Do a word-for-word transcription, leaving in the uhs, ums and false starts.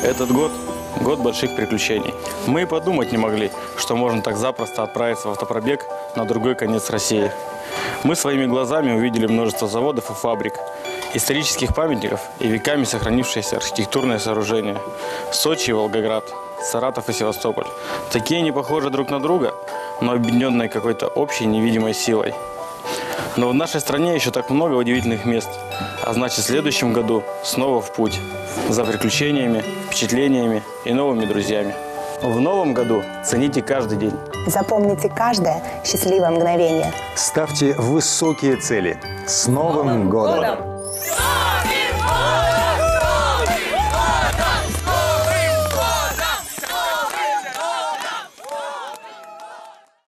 Этот год – год больших приключений. Мы и подумать не могли, что можно так запросто отправиться в автопробег на другой конец России. Мы своими глазами увидели множество заводов и фабрик, исторических памятников и веками сохранившиеся архитектурные сооружения. Сочи и Волгоград, Саратов и Севастополь. Такие не похожи друг на друга, но объединенные какой-то общей невидимой силой. Но в нашей стране еще так много удивительных мест, а значит, в следующем году снова в путь. За приключениями, впечатлениями и новыми друзьями. В новом году цените каждый день. Запомните каждое счастливое мгновение. Ставьте высокие цели. С Новым годом!